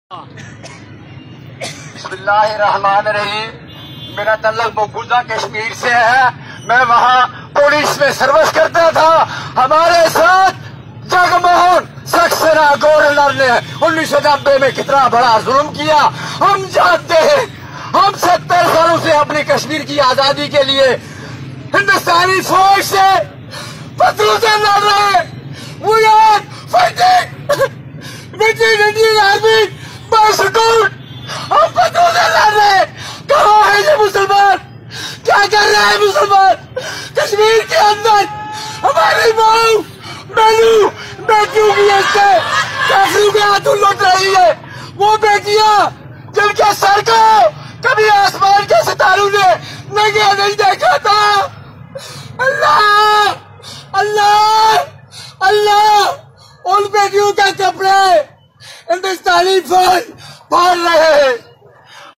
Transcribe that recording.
بسم اللہ الرحمن الرحیم۔ میرا تعلق مقبوضہ کشمیر سے ہے۔ میں وہاں پولیس میں سروس کرتا تھا۔ ہمارے ساتھ جگموہن سکسینا گورنر نے 1990 میں کتنا بڑا ظلم کیا ہم جانتے ہیں۔ ہم 70 سالوں سے اپنی کشمیر کی آزادی کے لیے ہندوستانی فوج سے پتھروں سے لڑ رہے ہیں۔ We are fighting with the Indian Army by سکون۔ ہم پتھروں سے لڑ رہے ہیں۔ کہاں ہے یہ مسلمان؟ کیا کر رہے ہیں مسلمان کشمیر کے اندر؟ ہماری ماں بہنوں بیٹیوں کی کافروں کے ہاتھوں لوٹ رہی ہے۔ وہ بیٹیاں جن کے سر کو کبھی آسمان کے ستاروں نے ننگے نہیں دیکھا تھا۔ اللہ اللہ اللہ ان بیٹیوں کے کپڑے ہندوستانی فوج پھاڑ رہے ہیں۔